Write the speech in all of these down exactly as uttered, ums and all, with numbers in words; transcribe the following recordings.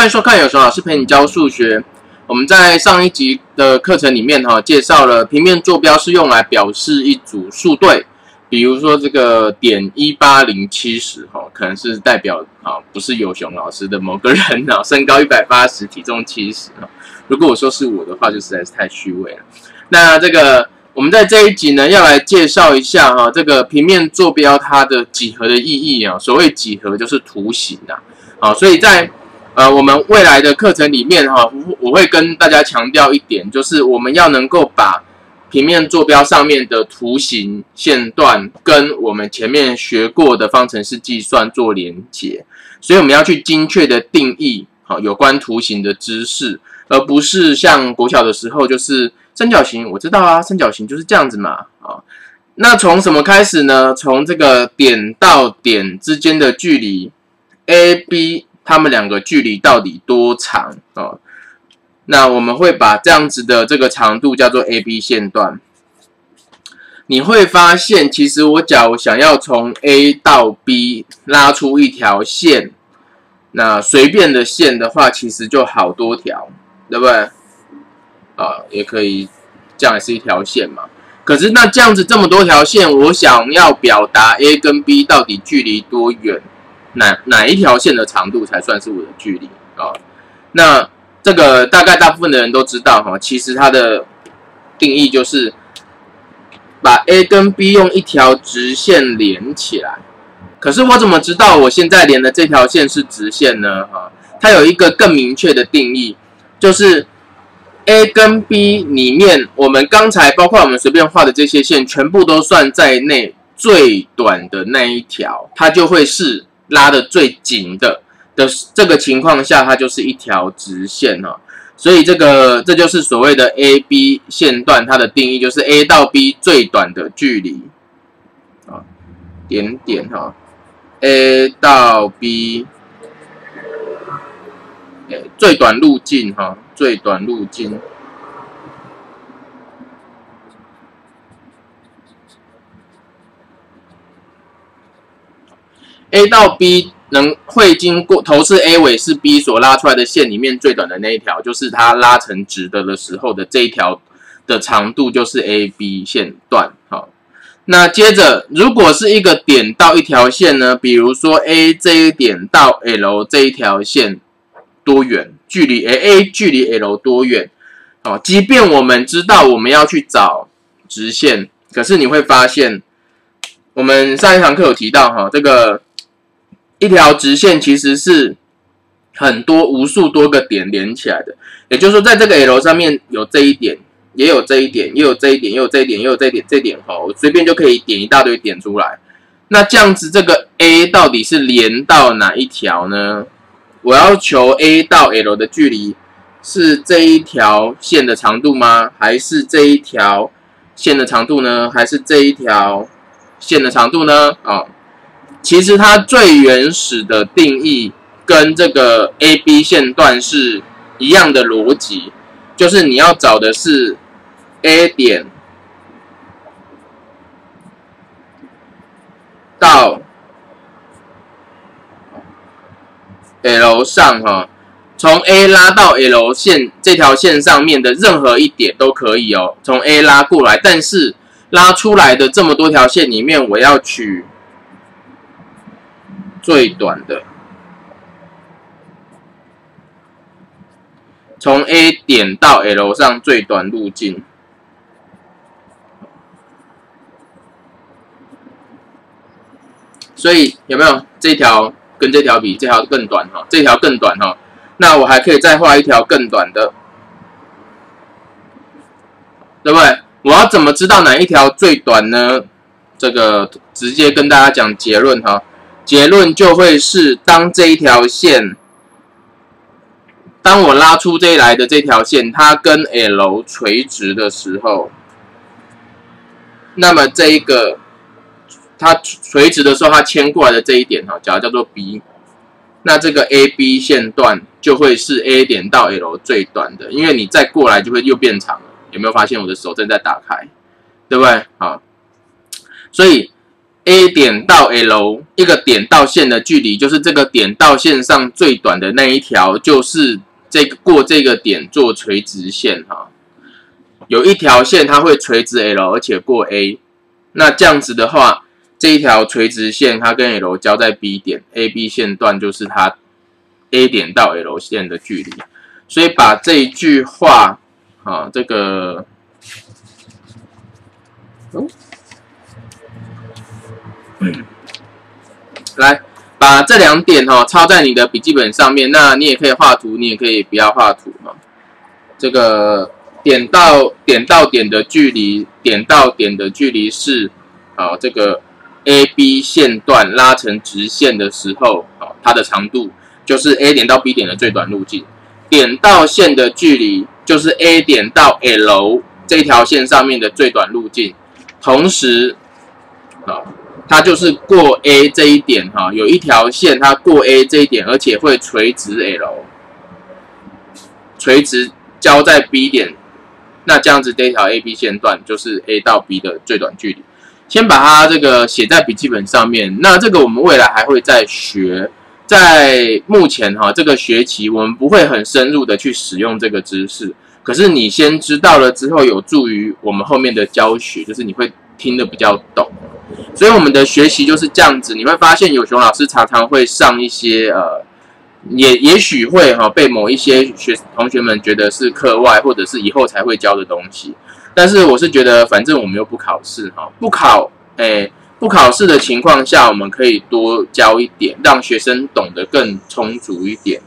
欢迎收看有熊老师陪你教数学。我们在上一集的课程里面哈、哦，介绍了平面坐标是用来表示一组数对，比如说这个点一八零七十哈，可能是代表啊、哦、不是有熊老师的某个人啊、哦，身高一百八十，体重七十哈。如果我说是我的话，就实在是太虚伪了。那这个我们在这一集呢，要来介绍一下哈、哦，这个平面坐标它的几何的意义啊。所谓几何就是图形啊，好，所以在呃，我们未来的课程里面哈，我会跟大家强调一点，就是我们要能够把平面坐标上面的图形线段跟我们前面学过的方程式计算做连结，所以我们要去精确的定义好有关图形的知识，而不是像国小的时候就是三角形，我知道啊，三角形就是这样子嘛啊。那从什么开始呢？从这个点到点之间的距离 A、B。他们两个距离到底多长哦？那我们会把这样子的这个长度叫做 A B 线段。你会发现，其实我假如想要从 A 到 B 拉出一条线，那随便的线的话，其实就好多条，对不对？啊，也可以，这样也是一条线嘛。可是那这样子这么多条线，我想要表达 A 跟 B 到底距离多远？哪哪一条线的长度才算是我的距离啊、哦？那这个大概大部分的人都知道哈，其实它的定义就是把 A 跟 B 用一条直线连起来。可是我怎么知道我现在连的这条线是直线呢？哈，它有一个更明确的定义，就是 A 跟 B 里面，我们刚才包括我们随便画的这些线，全部都算在内，最短的那一条，它就会是拉的最紧的的这个情况下，它就是一条直线哈，所以这个这就是所谓的 A B 线段，它的定义就是 A 到 B 最短的距离啊，点点哈 ，A 到 B， 最短路径哈，最短路径。A 到 B 能会经过头是 A 尾是 B 所拉出来的线里面最短的那一条，就是它拉成直的的时候的这一条的长度，就是 A B 线段。好，那接着如果是一个点到一条线呢，比如说 A 这一点到 L 这一条线多远？距离 A 距离 L 多远？好，即便我们知道我们要去找直线，可是你会发现，我们上一堂课有提到哈，这个一条直线其实是很多无数多个点连起来的，也就是说，在这个 L 上面有这一点，也有这一点，也有这一点，也有这一点，也有这一点，这一点哈，我随便就可以点一大堆点出来。那这样子，这个 A 到底是连到哪一条呢？我要求 A 到 L 的距离是这一条线的长度吗？还是这一条线的长度呢？还是这一条线的长度呢？啊、哦？其实它最原始的定义跟这个 A B 线段是一样的逻辑，就是你要找的是 A 点到 L 上哈，从 A 拉到 L 线这条线上面的任何一点都可以哦，从 A 拉过来，但是拉出来的这么多条线里面，我要取最短的，从 A 点到 L 上最短路径。所以有没有这条跟这条比，这条更短哈，这条更短哈，那我还可以再画一条更短的，对不对？我要怎么知道哪一条最短呢？这个直接跟大家讲结论哈。结论就会是，当这一条线，当我拉出这一来的这条线，它跟 L 垂直的时候，那么这一个它垂直的时候，它牵过来的这一点哈，假如叫做 B， 那这个 A B 线段就会是 A 点到 L 最短的，因为你再过来就会又变长了。有没有发现我的手正在打开，对不对？好，所以 A 点到 L 一个点到线的距离，就是这个点到线上最短的那一条，就是这个过这个点做垂直线哈。有一条线它会垂直 L， 而且过 A， 那这样子的话，这一条垂直线它跟 L 交在 B 点 ，A B 线段就是它 A 点到 L 线的距离。所以把这一句话啊，这个。哦来，把这两点哈、哦、抄在你的笔记本上面。那你也可以画图，你也可以不要画图哈。这个点到点到点的距离，点到点的距离是啊，这个 A B 线段拉成直线的时候，啊，它的长度就是 A 点到 B 点的最短路径。点到线的距离就是 A 点到 L 这条线上面的最短路径。同时，啊。它就是过 A 这一点哈，有一条线它过 A 这一点，而且会垂直 L， 垂直交在 B 点，那这样子这条 A B 线段就是 A 到 B 的最短距离。先把它这个写在笔记本上面。那这个我们未来还会再学，在目前哈这个学期我们不会很深入的去使用这个知识，可是你先知道了之后，有助于我们后面的教学，就是你会听得比较懂。所以我们的学习就是这样子，你会发现有熊老师常常会上一些呃，也也许会哈、哦、被某一些学同学们觉得是课外或者是以后才会教的东西，但是我是觉得反正我们又不考试哈，不考诶不考试的情况下，我们可以多教一点，让学生懂得更充足一点。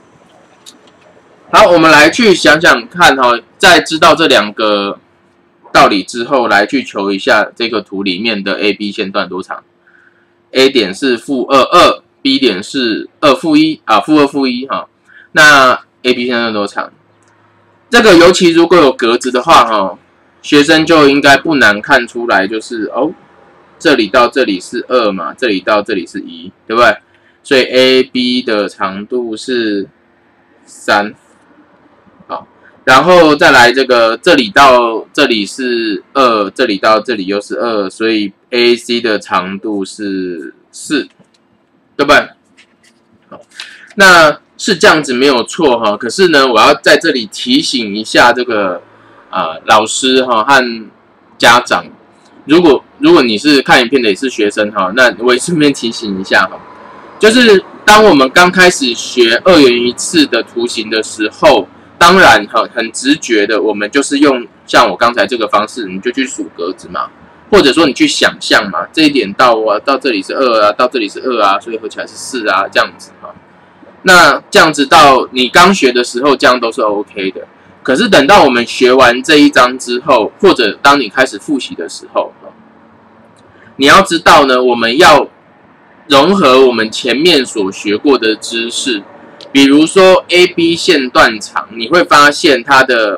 好，我们来去想想看哈、哦，在知道这两个道理之后，来去求一下这个图里面的 A B 线段多长 ？A 点是负二二 ，B 点是二负一啊，负二负一哈。那 A B 线段多长？这个尤其如果有格子的话哈，学生就应该不难看出来，就是哦，这里到这里是二嘛，这里到这里是一，对不对？所以 A B 的长度是三。然后再来这个，这里到这里是二，这里到这里又是二，所以 A C 的长度是四，对不对？好，那是这样子没有错哈。可是呢，我要在这里提醒一下这个啊、呃、老师哈和家长，如果如果你是看影片的也是学生哈，那我也顺便提醒一下哈，就是当我们刚开始学二元一次的图形的时候。当然很很直觉的，我们就是用像我刚才这个方式，你就去数格子嘛，或者说你去想象嘛，这一点到啊，到这里是二啊，到这里是二啊，所以合起来是四啊，这样子哈。那这样子到你刚学的时候，这样都是 OK 的。可是等到我们学完这一章之后，或者当你开始复习的时候，你要知道呢，我们要融合我们前面所学过的知识。比如说 A B 线段长，你会发现它的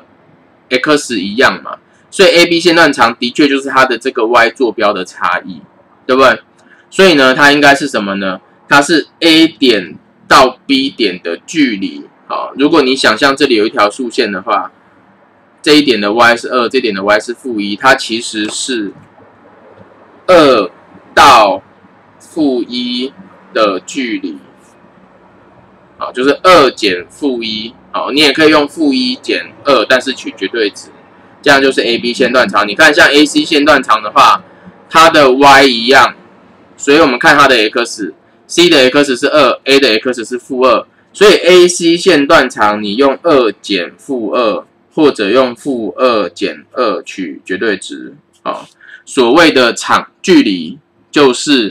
x 一样嘛，所以 A B 线段长的确就是它的这个 y 坐标的差异，对不对？所以呢，它应该是什么呢？它是 A 点到 B 点的距离。好，如果你想象这里有一条竖线的话，这一点的 y 是二，这一点的 y 是负一，它其实是二到负一的距离。好，就是二减负一，好，你也可以用负一减二，但是取绝对值，这样就是 A B 线段长。你看，像 A C 线段长的话，它的 y 一样，所以我们看它的 x，C 的 x 是二 ，A 的 x 是负二，所以 A C 线段长，你用二减负二，或者用负二减二取绝对值，啊，所谓的长距离就是。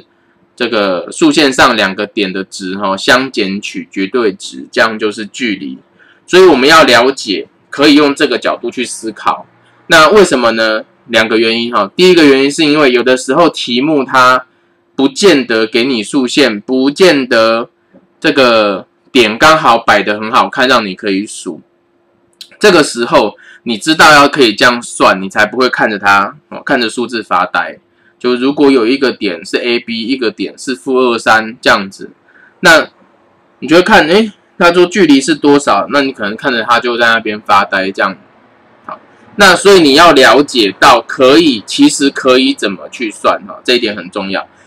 这个竖线上两个点的值哈相减取绝对值，这样就是距离。所以我们要了解，可以用这个角度去思考。那为什么呢？两个原因哈。第一个原因是因为有的时候题目它不见得给你竖线，不见得这个点刚好摆得很好看，让你可以数。这个时候你知道要可以这样算，你才不会看着它看着数字发呆。就如果有一个点是 A B， 一个点是负二三这样子，那你就会看，哎，他说距离是多少？那你可能看着他就在那边发呆这样。好，那所以你要了解到可以，其实可以怎么去算哈，这一点很重要。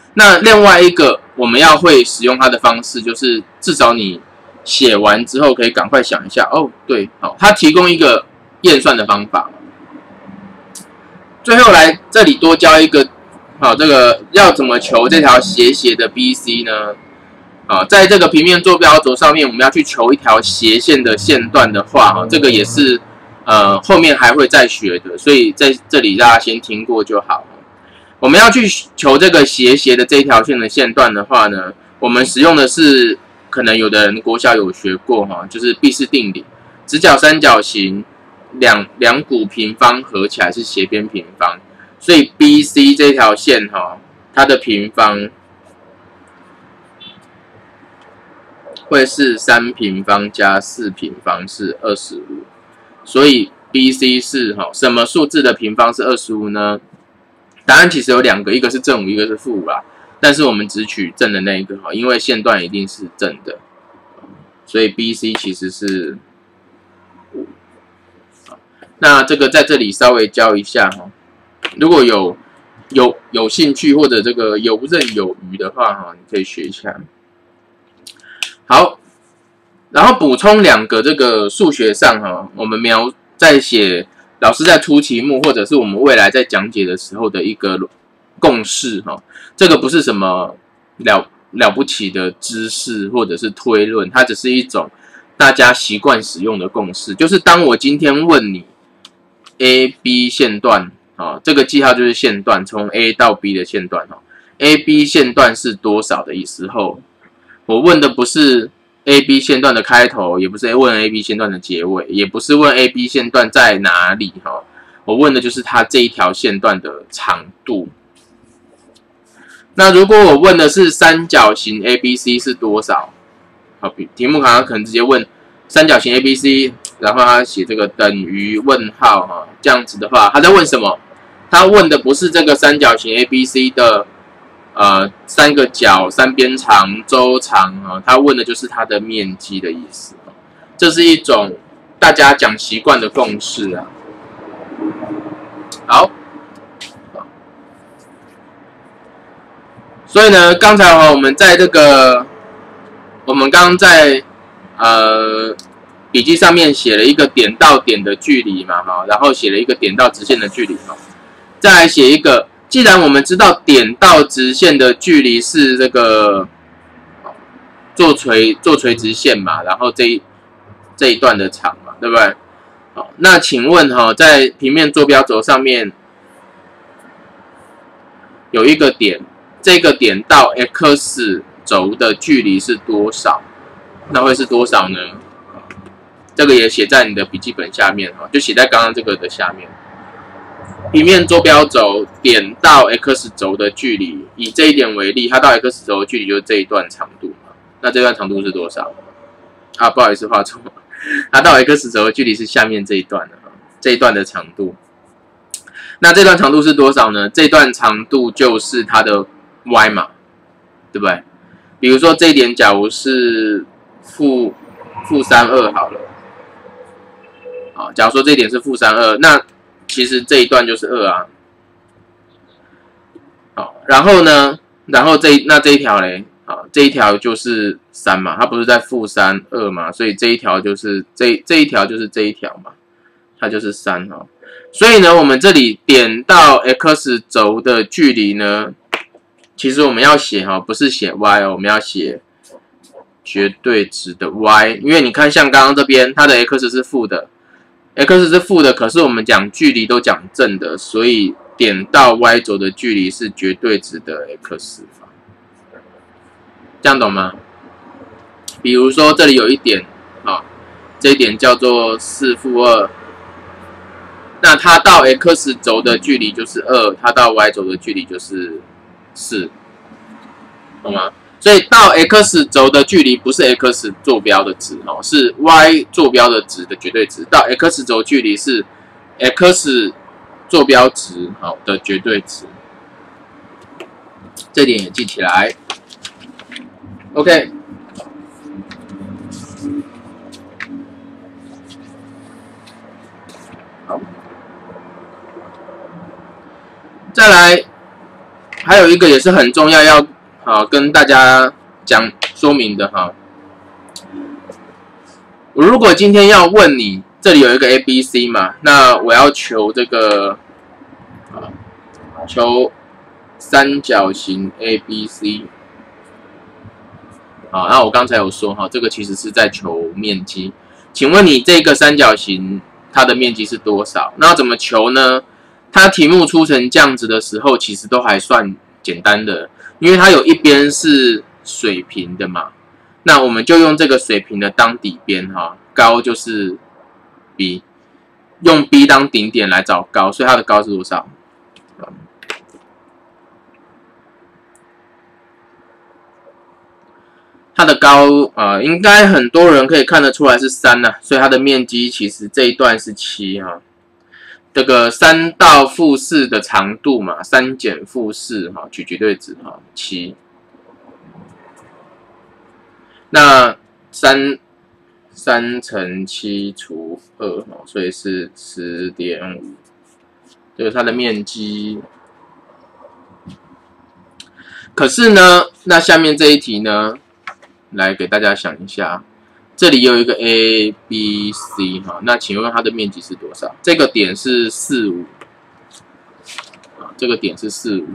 那另外一个我们要会使用它的方式，就是至少你写完之后可以赶快想一下，哦，对，好，它提供一个验算的方法。最后来这里多教一个，好，这个要怎么求这条斜斜的 B C 呢？啊，在这个平面坐标轴上面，我们要去求一条斜线的线段的话，哈，这个也是呃后面还会再学的，所以在这里大家先听过就好。我们要去求这个斜斜的这条线的线段的话呢，我们使用的是可能有的人国小有学过哈，就是毕氏定理，直角三角形两两股平方合起来是斜边平方，所以 B C 这条线哈，它的平方会是三平方加四平方是二十五，所以 B C 是哈什么数字的平方是二十五呢？答案其实有两个，一个是正五，一个是负五啦。但是我们只取正的那一个哈，因为线段一定是正的，所以 B C 其实是五。那这个在这里稍微教一下哈，如果有有有兴趣或者这个游刃有余的话哈，你可以学一下。好，然后补充两个这个数学上哈，我们描在写。老师在出题目，或者是我们未来在讲解的时候的一个共识哈，这个不是什么了了不起的知识或者是推论，它只是一种大家习惯使用的共识。就是当我今天问你 A B 线段啊，这个记号就是线段，从 A 到 B 的线段哈 ，A B 线段是多少的时候，我问的不是。A B 线段的开头，也不是问 A B 线段的结尾，也不是问 A B 线段在哪里哈，我问的就是它这一条线段的长度。那如果我问的是三角形 A B C 是多少？好，题目好像可能直接问三角形 A B C， 然后他写这个等于问号哈，这样子的话，他在问什么？他问的不是这个三角形 A B C 的。呃，三个角、三边长、周长啊，他问的就是它的面积的意思。这是一种大家讲习惯的共识啊。好，所以呢，刚才哈，我们在这个，我们刚刚在呃笔记上面写了一个点到点的距离嘛，哈，然后写了一个点到直线的距离嘛，再来写一个。既然我们知道点到直线的距离是这个做垂做垂直线嘛，然后这一这一段的长嘛，对不对？好，那请问哈，在平面坐标轴上面有一个点，这个点到 x 轴的距离是多少？那会是多少呢？这个也写在你的笔记本下面哈，就写在刚刚这个的下面。平面坐标轴点到 x 轴的距离，以这一点为例，它到 x 轴的距离就是这一段长度嘛。那这段长度是多少？啊，不好意思，画错。它到 x 轴的距离是下面这一段的，这一段的长度。那这段长度是多少呢？这段长度就是它的 y 嘛，对不对？比如说这一点，假如是负负三二好了，啊，假如说这一点是负三二，那其实这一段就是二啊，好，然后呢，然后这那这一条嘞，啊，这一条就是三嘛，它不是在负三二嘛，所以这一条就是这这一条就是这一条嘛，它就是三哈。所以呢，我们这里点到 x 轴的距离呢，其实我们要写哈，不是写 y 哦，我们要写绝对值的 y， 因为你看像刚刚这边，它的 x 是负的。x 是负的，可是我们讲距离都讲正的，所以点到 y 轴的距离是绝对值的 x 方，这样懂吗？比如说这里有一点啊，这一点叫做四负二，那它到 x 轴的距离就是二，它到 y 轴的距离就是四，懂吗？所以到 x 轴的距离不是 x 坐标的值哦，是 y 坐标的值的绝对值。到 x 轴距离是 x 坐标值好的绝对值，这点也记起来。OK， 好，再来还有一个也是很重要要啊跟大家讲说明的哈。我如果今天要问你，这里有一个 A B C 嘛，那我要求这个啊求三角形 A B C。好，那我刚才有说哈，这个其实是在求面积。请问你这个三角形它的面积是多少？那要怎么求呢？它题目出成这样子的时候，其实都还算简单的，因为它有一边是水平的嘛。那我们就用这个水平的当底边哈，高就是 b， 用 b 当顶点来找高，所以它的高是多少？它的高呃，应该很多人可以看得出来是三呐、啊，所以它的面积其实这一段是七哈。这个三到负四的长度嘛，三减负四哈，取绝对值哈，七。那三三乘七除二哈，所以是十点五，这是它的面积。可是呢，那下面这一题呢？来给大家想一下，这里有一个 A、B、C 哈，那请问它的面积是多少？这个点是四五，啊，这个点是四五。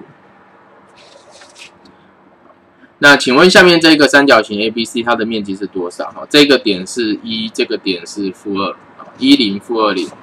那请问下面这个三角形 A、B、C 它的面积是多少？哈，这个点是一，这个点是负二，啊，一零负二零。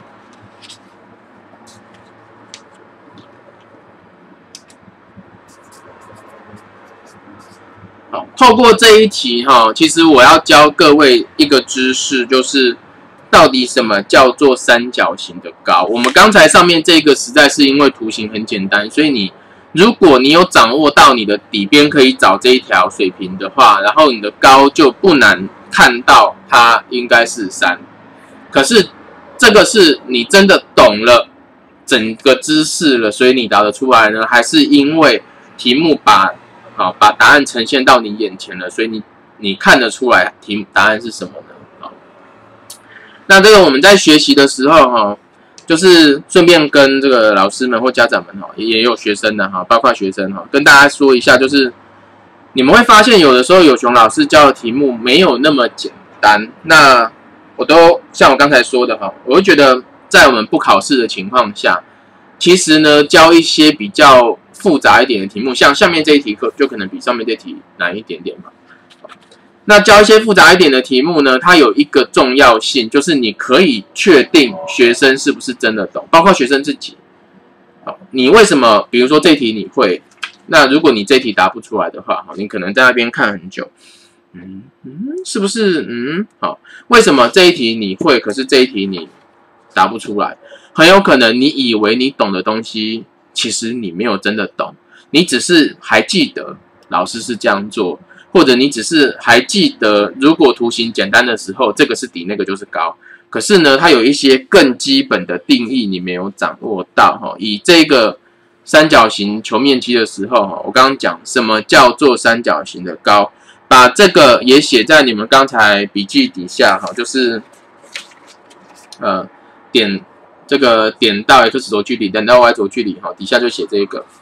好，透过这一题哈，其实我要教各位一个知识，就是到底什么叫做三角形的高。我们刚才上面这个实在是因为图形很简单，所以你如果你有掌握到你的底边可以找这一条水平的话，然后你的高就不难看到它应该是三。可是这个是你真的懂了整个知识了，所以你答得出来呢，还是因为题目把好，把答案呈现到你眼前了，所以你你看得出来题答案是什么呢？好，那这个我们在学习的时候哈，就是顺便跟这个老师们或家长们哈，也有学生的哈，包括学生哈，跟大家说一下，就是你们会发现有的时候有熊老师教的题目没有那么简单。那我都像我刚才说的哈，我会觉得在我们不考试的情况下，其实呢教一些比较复杂一点的题目，像下面这一题课就可能比上面这题难一点点嘛。那教一些复杂一点的题目呢，它有一个重要性，就是你可以确定学生是不是真的懂，包括学生自己。好，你为什么，比如说这题你会，那如果你这题答不出来的话，好，你可能在那边看很久，嗯嗯，是不是？嗯，好，为什么这一题你会，可是这一题你答不出来？很有可能你以为你懂的东西，其实你没有真的懂，你只是还记得老师是这样做，或者你只是还记得如果图形简单的时候，这个是底，那个就是高。可是呢，它有一些更基本的定义你没有掌握到哈。以这个三角形求面积的时候哈，我刚刚讲什么叫做三角形的高，把这个也写在你们刚才笔记底下哈，就是呃点。这个点到 x 轴距离，点到 y 轴距离，哈，底下就写这个。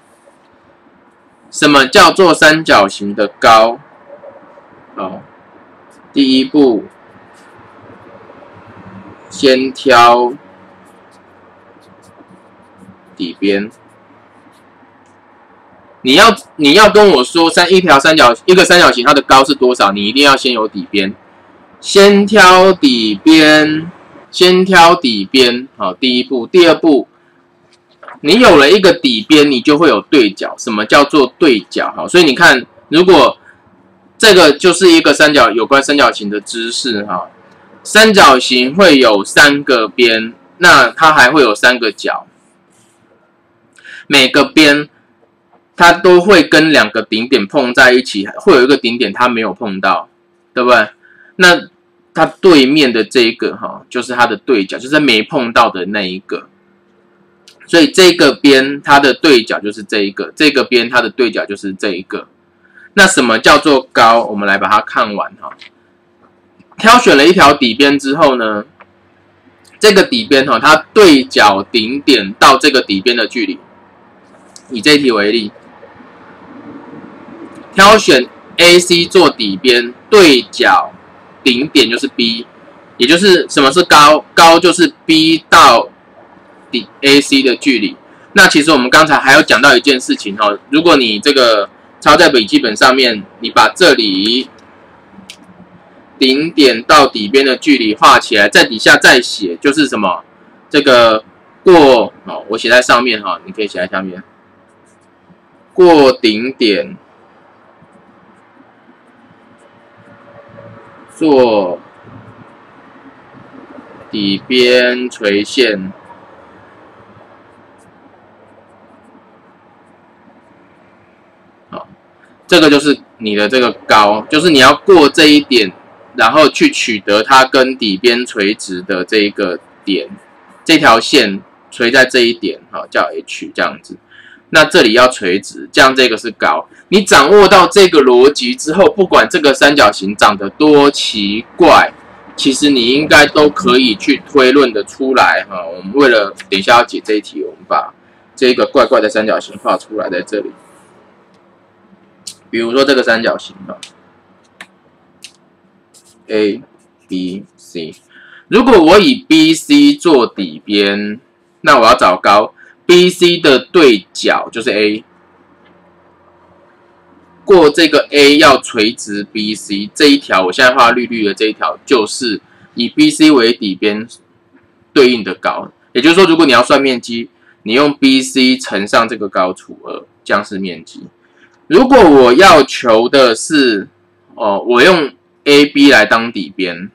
什么叫做三角形的高？好，第一步，先挑底边。你要你要跟我说三一条三角一个三角形它的高是多少？你一定要先有底边，先挑底边。先挑底边，好，第一步。第二步，你有了一个底边，你就会有对角。什么叫做对角？好，所以你看，如果这个就是一个三角有关三角形的知识哈，三角形会有三个边，那它还会有三个角，每个边它都会跟两个顶点碰在一起，会有一个顶点它没有碰到，对不对？那它对面的这一个哈，就是它的对角，就是没碰到的那一个。所以这个边它的对角就是这一个，这个边它的对角就是这一个。那什么叫做高？我们来把它看完哈。挑选了一条底边之后呢，这个底边哈，它对角顶点到这个底边的距离，以这一题为例， 挑选 A C 做底边，对角顶点就是 B， 也就是什么是高？高就是 B 到底 A C 的距离。那其实我们刚才还有讲到一件事情哈，如果你这个抄在笔记本上面，你把这里顶点到底边的距离画起来，在底下再写，就是什么？这个过哦，我写在上面哈，你可以写在下面。过顶点做底边垂线。这个就是你的这个高，就是你要过这一点，然后去取得它跟底边垂直的这一个点，这条线垂在这一点，好，叫 H 这样子。那这里要垂直，这样这个是高。你掌握到这个逻辑之后，不管这个三角形长得多奇怪，其实你应该都可以去推论的出来哈。我们为了等一下要解这一题，我们把这个怪怪的三角形画出来在这里。比如说这个三角形哈 ，A、B、C， 如果我以 B、C 做底边，那我要找高 ，B、C 的对角就是 A， 过这个 A 要垂直 B、C 这一条，我现在画绿绿的这一条，就是以 B、C 为底边对应的高。也就是说，如果你要算面积，你用 B、C 乘上这个高除二，这样是面积。如果我要求的是，哦，我用 A、B 来当底边，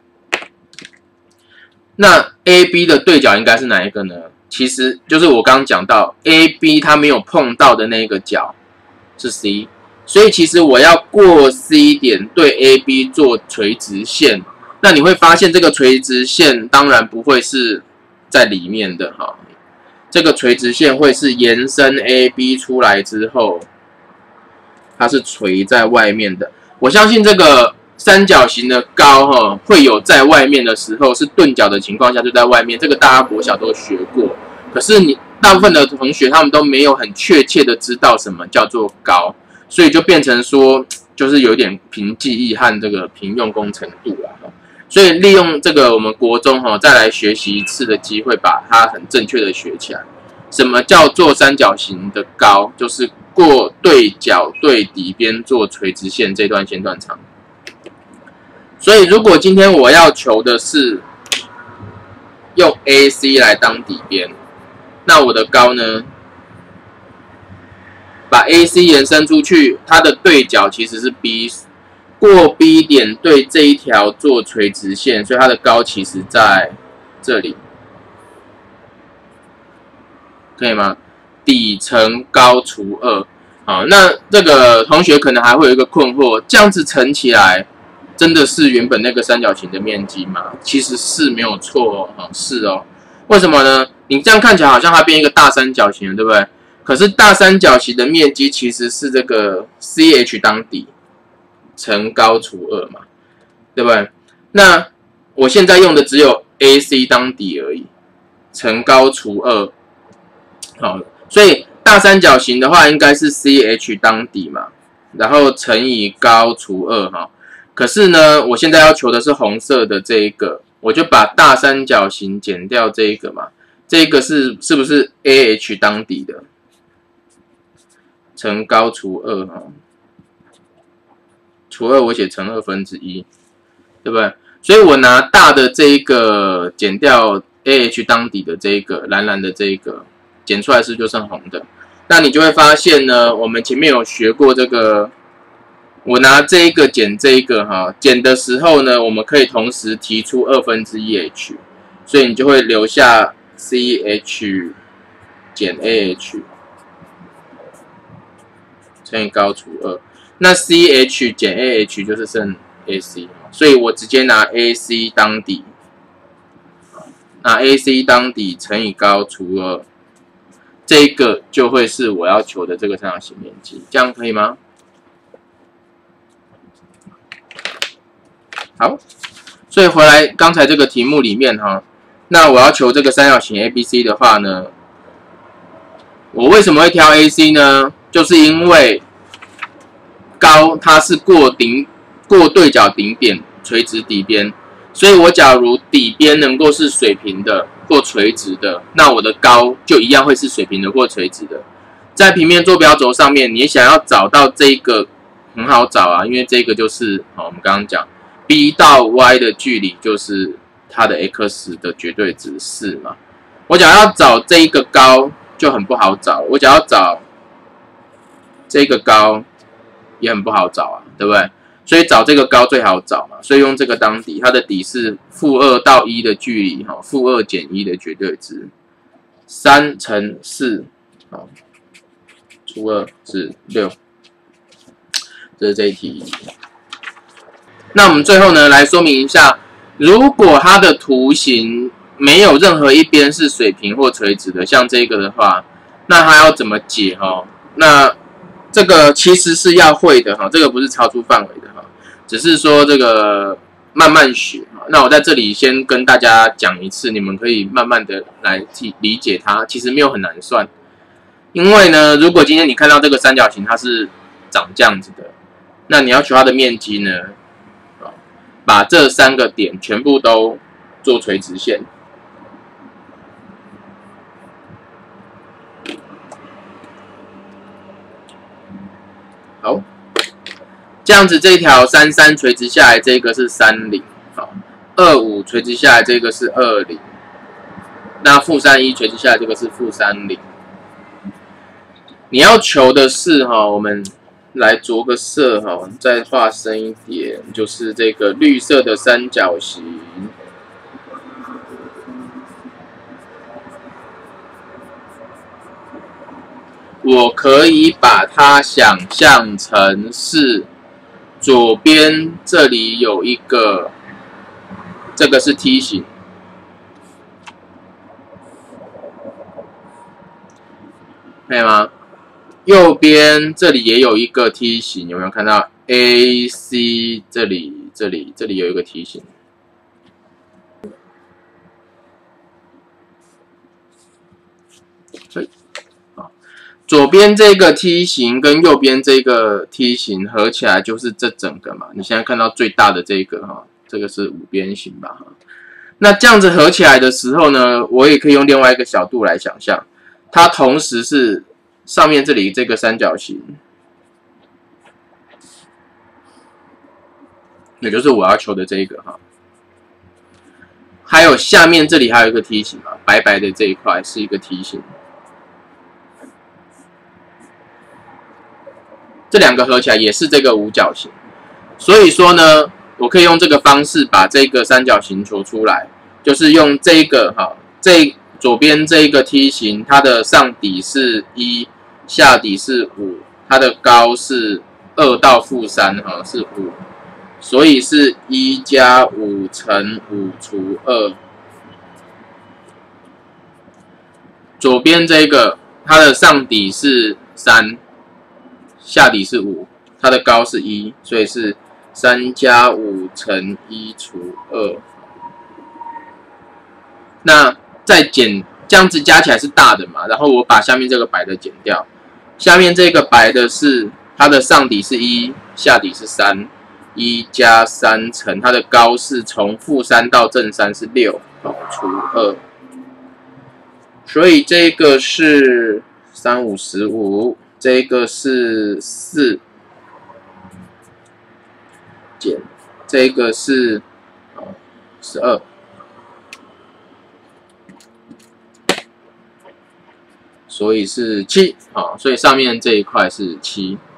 那 A、B 的对角应该是哪一个呢？其实就是我刚刚讲到 A、B 它没有碰到的那个角是 C， 所以其实我要过 C 点对 A、B 做垂直线，那你会发现这个垂直线当然不会是在里面的哈，这个垂直线会是延伸 A、B 出来之后。它是垂在外面的，我相信这个三角形的高哈会有在外面的时候，是钝角的情况下就在外面，这个大家国小都学过。可是你大部分的同学他们都没有很确切的知道什么叫做高，所以就变成说就是有点凭记忆和这个凭用功程度啦。所以利用这个我们国中哈再来学习一次的机会，把它很正确的学起来。什么叫做三角形的高？就是过对角对底边做垂直线这段线段长。所以如果今天我要求的是用 A C 来当底边，那我的高呢？把 A C 延伸出去，它的对角其实是 B， 过 B 点对这一条做垂直线，所以它的高其实在这里。可以吗？底乘高除二，好，那这个同学可能还会有一个困惑，这样子乘起来，真的是原本那个三角形的面积吗？其实是没有错哦，是哦。为什么呢？你这样看起来好像它变一个大三角形了，对不对？可是大三角形的面积其实是这个 C H 当底乘高除二嘛，对不对？那我现在用的只有 A C 当底而已，乘高除二。好，所以大三角形的话应该是 C H 当底嘛，然后乘以高除二哈。可是呢，我现在要求的是红色的这一个，我就把大三角形减掉这一个嘛，这个是是不是 A H 当底的？乘高除二哈，除二我写乘二分之一，对不对？所以我拿大的这一个减掉 A H 当底的这一个蓝蓝的这一个。减出来是就剩红的，那你就会发现呢，我们前面有学过这个，我拿这一个减这一个哈，减的时候呢，我们可以同时提出二分之一 h， 所以你就会留下 C H 减 A H 乘以高除二，那 C H 减 A H 就是剩 A C， 所以我直接拿 A C 当底，拿 A C 当底乘以高除二。这个就会是我要求的这个三角形面积，这样可以吗？好，所以回来刚才这个题目里面哈，那我要求这个三角形 A B C 的话呢，我为什么会挑 A C 呢？就是因为高它是过顶过对角顶点垂直底边，所以我假如底边能够是水平的或垂直的，那我的高就一样会是水平的或垂直的。在平面坐标轴上面，你想要找到这个很好找啊，因为这个就是好，我们刚刚讲 b 到 y 的距离就是它的 x 的绝对值四嘛。我假如要找这一个高就很不好找，我假如要找这个高也很不好找啊，对不对？所以找这个高最好找嘛，所以用这个当底，它的底是负二到一的距离，哈，负二减一的绝对值，三乘四，好，除二是六，这是这一题。那我们最后呢，来说明一下，如果它的图形没有任何一边是水平或垂直的，像这个的话，那它要怎么解哈？那这个其实是要会的哈，这个不是超出范围的哈，只是说这个慢慢学。那我在这里先跟大家讲一次，你们可以慢慢的来理解它，其实没有很难算。因为呢，如果今天你看到这个三角形它是长这样子的，那你要求它的面积呢，把这三个点全部都做垂直线。好，这样子这一条三三垂直下来，这个是三零，好，二五垂直下来，这个是二零，那负三一垂直下来，这个是负三零。你要求的是哈，我们来着个色哈，再画深一点，就是这个绿色的三角形。我可以把它想象成是左边这里有一个，这个是梯形，可以吗？右边这里也有一个梯形，有没有看到 A C 这里这里这里有一个梯形。所以左边这个梯形跟右边这个梯形合起来就是这整个嘛。你现在看到最大的这个哈，这个是五边形吧？那这样子合起来的时候呢，我也可以用另外一个角度来想象，它同时是上面这里这个三角形，也就是我要求的这一个哈。还有下面这里还有一个梯形嘛，白白的这一块是一个梯形。这两个合起来也是这个五角形，所以说呢，我可以用这个方式把这个三角形求出来，就是用这个哈，这左边这一个梯形，它的上底是一，下底是五，它的高是二到负三哈，是五，所以是一加五乘五除二。左边这个它的上底是三。下底是五，它的高是一，所以是三加五乘一除二。那再减，这样子加起来是大的嘛？然后我把下面这个白的减掉，下面这个白的是它的上底是一，下底是三，一加三乘它的高是从负三到正三是六，好除二。所以这个是三五十五。这个是四减，这个是十二，所以是七，好，所以上面这一块是七。